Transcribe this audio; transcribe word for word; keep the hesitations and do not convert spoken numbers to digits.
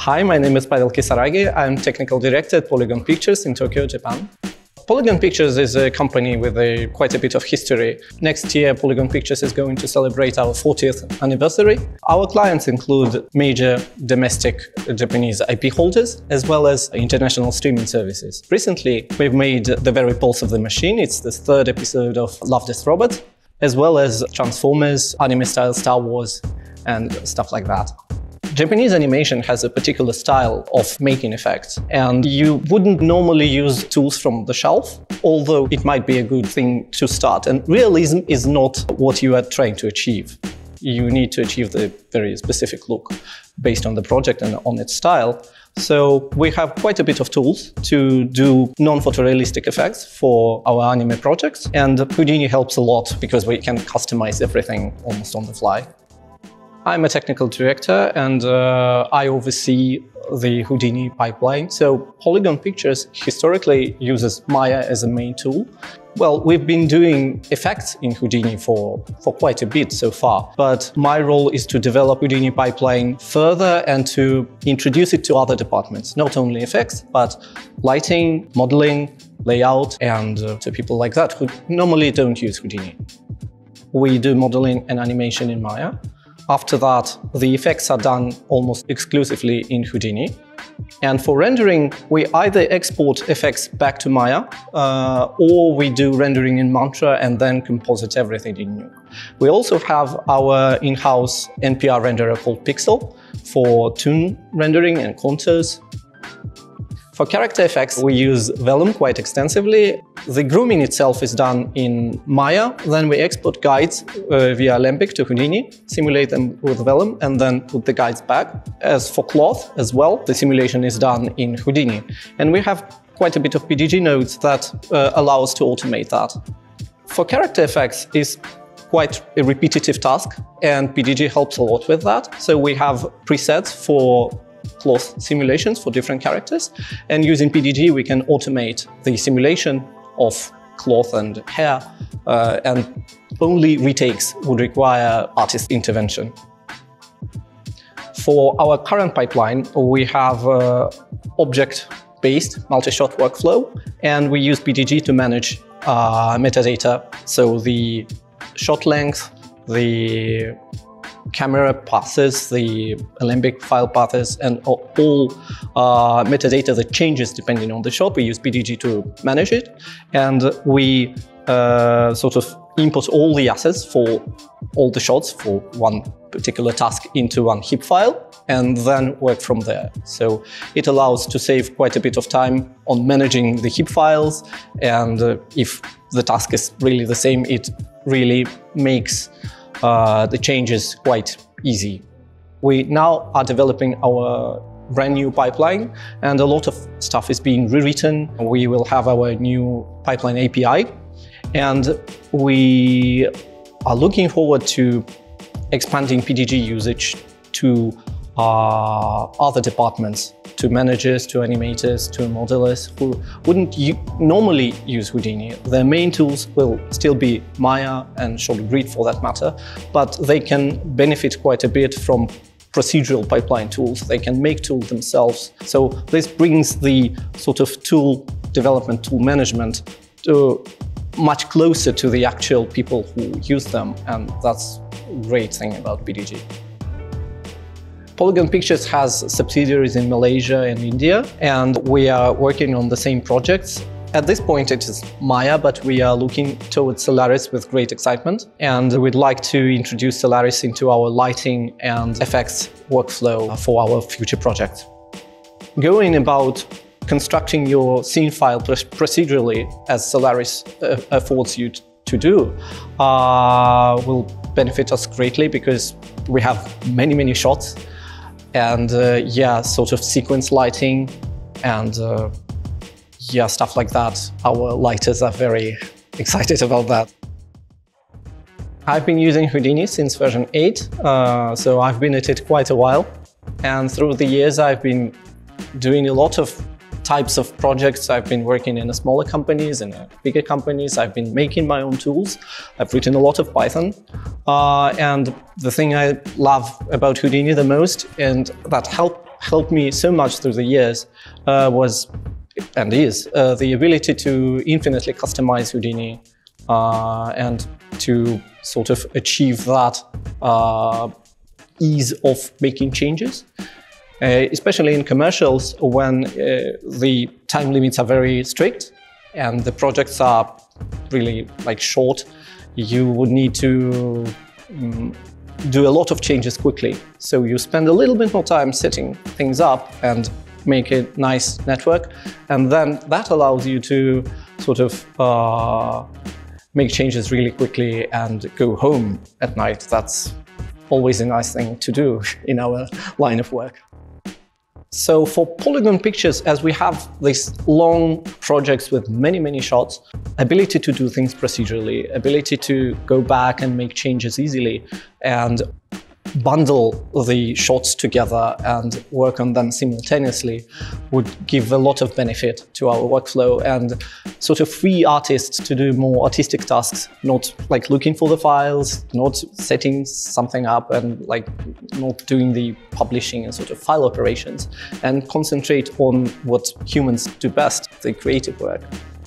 Hi, my name is Pavel Kisaragi. I'm Technical Director at Polygon Pictures in Tokyo, Japan. Polygon Pictures is a company with a, quite a bit of history. Next year, Polygon Pictures is going to celebrate our fortieth anniversary. Our clients include major domestic Japanese I P holders, as well as international streaming services. Recently, we've made The Very Pulse of the Machine. It's the third episode of Love, Death, Robot, as well as Transformers, anime-style Star Wars, and stuff like that. Japanese animation has a particular style of making effects, and you wouldn't normally use tools from the shelf, although it might be a good thing to start. And realism is not what you are trying to achieve. You need to achieve the very specific look based on the project and on its style. So we have quite a bit of tools to do non-photorealistic effects for our anime projects, and Houdini helps a lot because we can customize everything almost on the fly. I'm a technical director, and uh, I oversee the Houdini pipeline. So Polygon Pictures historically uses Maya as a main tool. Well, we've been doing effects in Houdini for, for quite a bit so far, but my role is to develop Houdini pipeline further and to introduce it to other departments, not only effects, but lighting, modeling, layout, and uh, to people like that who normally don't use Houdini. We do modeling and animation in Maya. After that, the effects are done almost exclusively in Houdini. And for rendering, we either export effects back to Maya, uh, or we do rendering in Mantra and then composite everything in Nuke. We also have our in-house N P R renderer called Pixel for toon rendering and contours. For character effects, we use Vellum quite extensively. The grooming itself is done in Maya, then we export guides uh, via Alembic to Houdini, simulate them with Vellum, and then put the guides back. As for cloth as well, the simulation is done in Houdini. And we have quite a bit of P D G nodes that uh, allow us to automate that. For character effects, it's quite a repetitive task, and P D G helps a lot with that. So we have presets for cloth simulations for different characters, and using P D G we can automate the simulation of cloth and hair, uh, and only retakes would require artist intervention. For our current pipeline, we have uh, object-based multi-shot workflow, and we use P D G to manage uh, metadata, so the shot length, the camera passes, the Alembic file paths, and all, all uh, metadata that changes depending on the shot. We use P D G to manage it, and we uh, sort of input all the assets for all the shots for one particular task into one heap file, and then work from there. So it allows to save quite a bit of time on managing the heap files, and uh, if the task is really the same, it really makes Uh, the changes quite easy. We now are developing our brand new pipeline, and a lot of stuff is being rewritten. We will have our new pipeline A P I, and we are looking forward to expanding P D G usage to uh, other departments, to managers, to animators, to modelers who wouldn't normally use Houdini. Their main tools will still be Maya and Short Grid for that matter, but they can benefit quite a bit from procedural pipeline tools. They can make tools themselves. So this brings the sort of tool development, tool management to much closer to the actual people who use them, and that's a great thing about P D G. Polygon Pictures has subsidiaries in Malaysia and India, and we are working on the same projects. At this point it is Maya, but we are looking towards Solaris with great excitement, and we'd like to introduce Solaris into our lighting and effects workflow for our future projects. Going about constructing your scene file procedurally, as Solaris uh, affords you to do, uh, will benefit us greatly because we have many, many shots. And uh, yeah, sort of sequence lighting and uh, yeah, stuff like that. Our lighters are very excited about that. I've been using Houdini since version eight, uh, so I've been at it quite a while. And through the years, I've been doing a lot of types of projects. I've been working in smaller companies and bigger companies. I've been making my own tools. I've written a lot of Python. Uh, and the thing I love about Houdini the most, and that helped helped me so much through the years uh, was, and is, uh, the ability to infinitely customize Houdini uh, and to sort of achieve that uh, ease of making changes. Uh, especially in commercials when uh, the time limits are very strict and the projects are really like short, you would need to um, do a lot of changes quickly. So you spend a little bit more time setting things up and make a nice network, and then that allows you to sort of uh, make changes really quickly and go home at night. That's always a nice thing to do in our line of work. So for Polygon Pictures, as we have these long projects with many, many shots, ability to do things procedurally, ability to go back and make changes easily, and bundle the shots together and work on them simultaneously would give a lot of benefit to our workflow and sort of free artists to do more artistic tasks, not like looking for the files, not setting something up and like not doing the publishing and sort of file operations, and concentrate on what humans do best, the creative work.